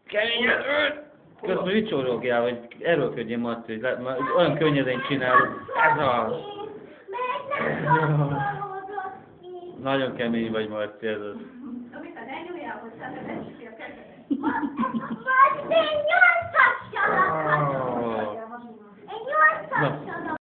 Keményen! Közben vicsorogja, hogy erőlködjön Marci, hogy olyan könnyedén csinálod. Ez az! Nagyon kemény vagy, Marci, ez az. Amit a lenyújjához, tehát a